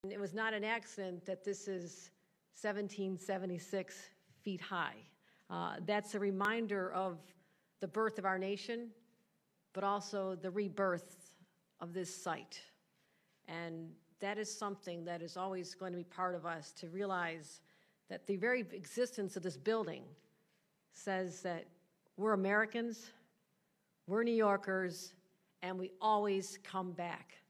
It was not an accident that this is 1776 feet high. That's a reminder of the birth of our nation, but also the rebirth of this site. And that is something that is always going to be part of us, to realize that the very existence of this building says that we're Americans, we're New Yorkers, and we always come back.